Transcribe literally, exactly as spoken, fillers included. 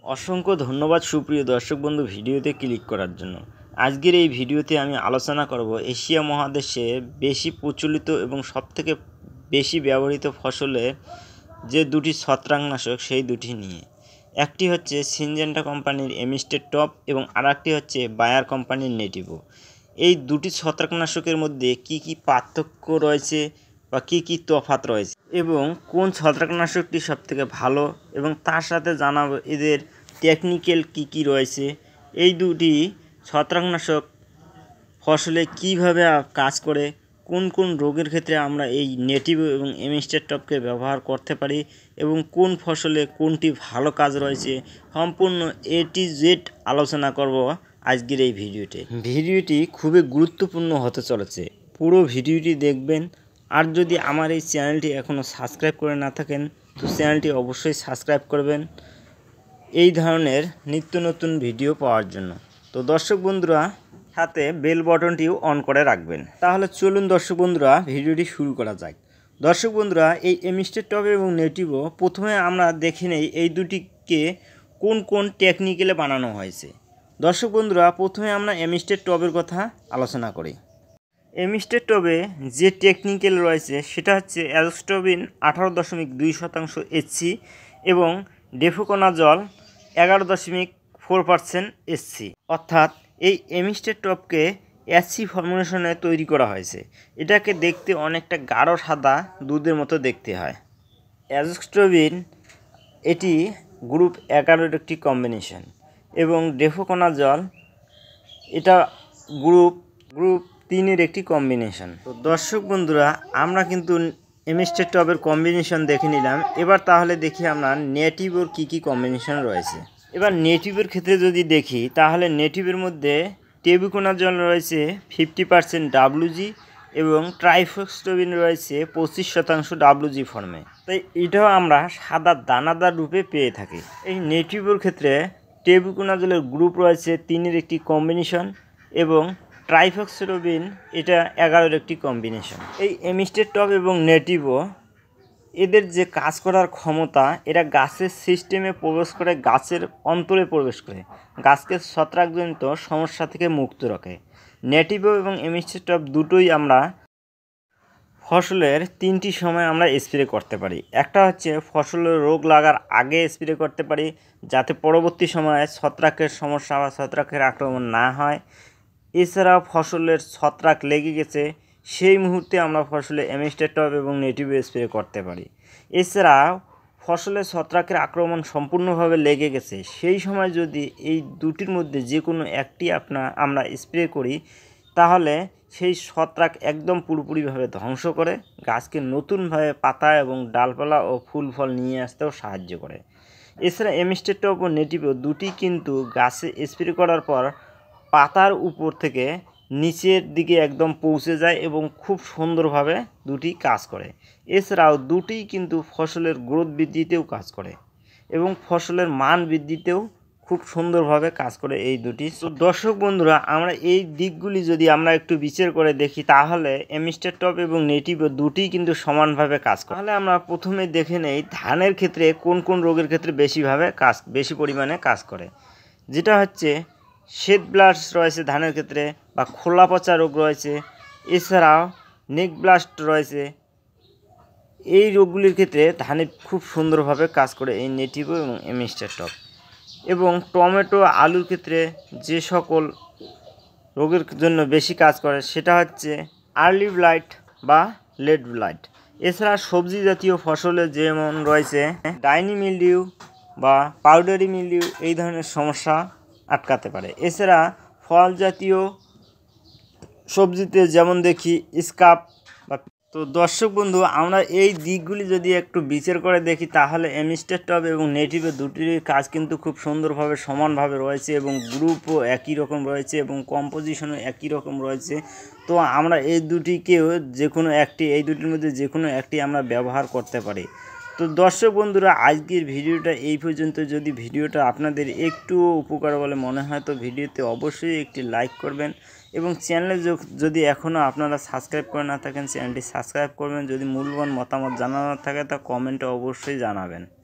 অসংখ্য ধন্যবাদ সুপ্রিয় দর্শক বন্ধু ভিডিওতে ক্লিক করার জন্য। আজকের এই ভিডিওতে আমি আলোচনা করব এশিয়া মহাদেশে বেশি প্রচলিত এবং সবথেকে বেশি ব্যবহৃত ফসলে যে দুটি ছত্রাকনাশক সেই দুটি নিয়ে। একটি হচ্ছে সিনজেন্টা কোম্পানির এমিস্টেড টপ এবং আরেকটি হচ্ছে বায়ার কোম্পানির নেটিভো। এই দুটি ছত্রাকনাশকের মধ্যে কি কি পার্থক্য রয়েছে বা কী কী তফাৎ রয়েছে এবং কোন ছত্রাকনাশকটি সবথেকে ভালো এবং তার সাথে জানাবো এদের টেকনিক্যাল কি কি রয়েছে, এই দুটি ছত্রাকনাশক ফসলে কিভাবে কাজ করে, কোন কোন রোগের ক্ষেত্রে আমরা এই নেটিভো এবং এমিস্টেড টপকে ব্যবহার করতে পারি এবং কোন ফসলে কোনটি ভালো কাজ রয়েছে, সম্পূর্ণ এ টু জেড আলোচনা করব আজকের এই ভিডিওতে। ভিডিওটি খুবই গুরুত্বপূর্ণ হতে চলেছে, পুরো ভিডিওটি দেখবেন। আর যদি আমার এই চ্যানেলটি এখনও সাবস্ক্রাইব করে না থাকেন তো চ্যানেলটি অবশ্যই সাবস্ক্রাইব করবেন এই ধরনের নিত্য নতুন ভিডিও পাওয়ার জন্য। তো দর্শক বন্ধুরা সাথে বেল বটনটিও অন করে রাখবেন। তাহলে চলুন দর্শক বন্ধুরা ভিডিওটি শুরু করা যাক। দর্শক বন্ধুরা এই এমিস্টেড টপ এবং নেটিভো প্রথমে আমরা দেখে নেই এই দুটিকে কোন কোন টেকনিক্যালে বানানো হয়েছে। দর্শক বন্ধুরা প্রথমে আমরা এমিস্টেড টপের কথা আলোচনা করি। এমিস্টেড টবে যে টেকনিক্যাল রয়েছে সেটা হচ্ছে অ্যাজোস্টোবিন আঠারো দশমিক দুই শতাংশ এইচসি এবং ডেফোকোনাজল এগারো দশমিক ফোর পার্সেন্ট এসসি, অর্থাৎ এই এমিস্টেড টপকে এসসি ফর্মুলেশনে তৈরি করা হয়েছে। এটাকে দেখতে অনেকটা গাঢ় সাদা দুধের মতো দেখতে হয়। অ্যাজোস্টোবিন এটি গ্রুপ এগারোর একটি কম্বিনেশন এবং ডেফোকোনাজল এটা গ্রুপ গ্রুপ তিনের একটি কম্বিনেশন। তো দর্শক বন্ধুরা আমরা কিন্তু এমিস্টেড টপের কম্বিনেশন দেখে নিলাম, এবার তাহলে দেখি আমরা নেটিভোর কী কী কম্বিনেশন রয়েছে। এবার নেটিভের ক্ষেত্রে যদি দেখি তাহলে নেটিভের মধ্যে টেবিকোনাজল রয়েছে ফিফটি পার্সেন্ট ডাব্লুজি এবং ট্রাইফ্লক্সটোবিন রয়েছে পঁচিশ শতাংশ ডাব্লুজি ফর্মে। তাই এটাও আমরা সাদা দানাদার রূপে পেয়ে থাকি। এই নেটিভোর ক্ষেত্রে টেবিকোনাজলের গ্রুপ রয়েছে তিনের একটি কম্বিনেশন এবং ট্রাইফ্লক্সটোবিন এটা এগারোর একটি কম্বিনেশন। এই এমিস্টেড টপ এবং নেটিভো এদের যে কাজ করার ক্ষমতা, এরা গাছের সিস্টেমে প্রবেশ করে, গাছের অন্তরে প্রবেশ করে গাছকে ছত্রাকজনিত সমস্যা থেকে মুক্ত রাখে। নেটিভো এবং এমিস্টেড টপ দুটোই আমরা ফসলের তিনটি সময় আমরা স্প্রে করতে পারি। একটা হচ্ছে ফসলের রোগ লাগার আগে স্প্রে করতে পারি যাতে পরবর্তী সময়ে ছত্রাকের সমস্যা বা ছত্রাকের আক্রমণ না হয়। এছাড়াও ফসলের ছত্রাক লেগে গেছে সেই মুহূর্তে আমরা ফসলে এমিস্টেড টপ এবং নেটিভো স্প্রে করতে পারি। এছাড়াও ফসলে ছত্রাকের আক্রমণ সম্পূর্ণভাবে লেগে গেছে সেই সময় যদি এই দুটির মধ্যে যে কোনো একটি আপনা আমরা স্প্রে করি তাহলে সেই ছত্রাক একদম পুরোপুরিভাবে ধ্বংস করে গাছকে নতুনভাবে পাতা এবং ডালপালা ও ফুল ফল নিয়ে আসতেও সাহায্য করে। এছাড়া এমিস্টেড টপ ও নেটিভো দুটি কিন্তু গাছে স্প্রে করার পর পাতার উপর থেকে নিচের দিকে একদম পৌঁছে যায় এবং খুব সুন্দরভাবে দুটি কাজ করে। এছাড়াও দুটিই কিন্তু ফসলের গ্রোথ বৃদ্ধিতেও কাজ করে এবং ফসলের মান বৃদ্ধিতেও খুব সুন্দরভাবে কাজ করে এই দুটি। তো দর্শক বন্ধুরা আমরা এই দিকগুলি যদি আমরা একটু বিচার করে দেখি তাহলে এমিস্টেড টপ এবং নেটিভো দুটিই কিন্তু সমানভাবে কাজ করে। তাহলে আমরা প্রথমে দেখে নেই ধানের ক্ষেত্রে কোন কোন রোগের ক্ষেত্রে বেশিভাবে কাজ বেশি পরিমাণে কাজ করে। যেটা হচ্ছে শ্বেত ব্লাস্ট রয়েছে ধানের ক্ষেত্রে বা খোলা পচা রোগ রয়েছে, এছাড়াও নেক ব্লাস্ট রয়েছে। এই রোগগুলির ক্ষেত্রে ধানে খুব সুন্দরভাবে কাজ করে এই নেটিভো এবং এমিস্টেড টপ। এবং টমেটো আলুর ক্ষেত্রে যে সকল রোগের জন্য বেশি কাজ করে সেটা হচ্ছে আর্লি ব্লাইট বা লেট ব্লাইট। এছাড়া সবজি জাতীয় ফসলে যেমন রয়েছে ডাইনি মিলডিউ বা পাউডারি মিলডিউ এই ধরনের সমস্যা আটকাতে পারে। এছাড়া ফল জাতীয় সবজিতে যেমন দেখি স্কাব বা। তো দর্শক বন্ধু আমরা এই দিকগুলি যদি একটু বিচার করে দেখি তাহলে এমিস্টেড টপ এবং নেটিভো দুটির কাজ কিন্তু খুব সুন্দরভাবে সমানভাবে রয়েছে এবং গ্রুপও একই রকম রয়েছে এবং কম্পোজিশনও একই রকম রয়েছে। তো আমরা এই দুটিকেও যে কোনো একটি এই দুটির মধ্যে যে কোনো একটি আমরা ব্যবহার করতে পারি। তো দর্শক বন্ধুরা আজকের ভিডিওটা এই পর্যন্ত। যদি ভিডিওটা আপনাদের একটু উপকার বলে মনে হয় তো ভিডিওতে অবশ্যই একটি লাইক করবেন এবং চ্যানেলে যদি এখনও আপনারা সাবস্ক্রাইব করে না থাকেন চ্যানেলটি সাবস্ক্রাইব করবেন। যদি মূল্যবান মতামত জানানোর থাকে তা কমেন্টে অবশ্যই জানাবেন।